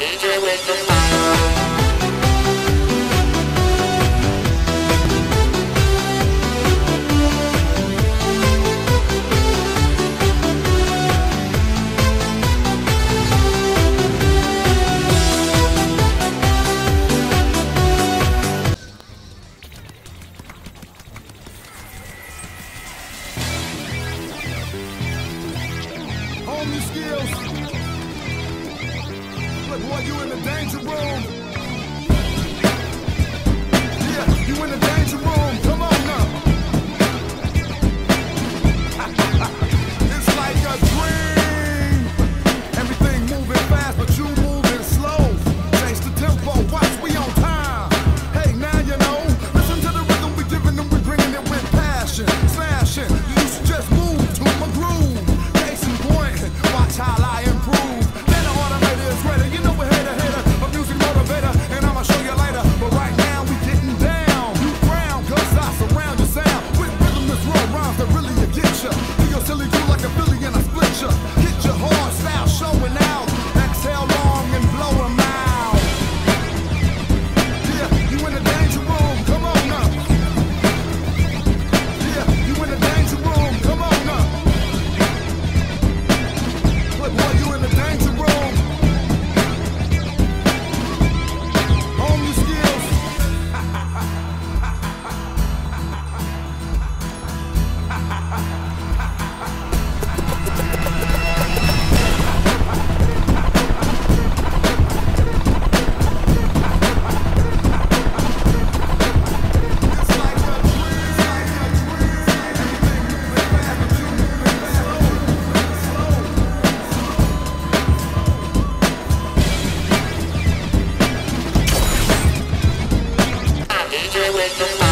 DJ with the fire. New skills. Look, boy, you in the danger room. Yeah, you in the danger room. Come on now. It's like a dream. Everything moving fast, but you moving slow. Change the tempo, watch, we on time. Hey, now you know. Listen to the rhythm we giving them, we bringing it with passion. Smashing, you used to just move to my groove. Watch how I improve. Then the automator is ready. You know we're hater, a music motivator, and I'ma show you later. But right now we getting down. You frown, cause I surround your sound with rhythmless raw rhymes that really get ya. Do your silly do like a Billy and I split ya. Hit your hard style showing out. Exhale long and blow 'em out. Yeah, you in the danger room. Come on now. Yeah, you in the danger room. Come on now. Boy, you in the danger room. Hone your skills. It's like a dream. Everything moving fast, but you moving slow. DJ with the fire.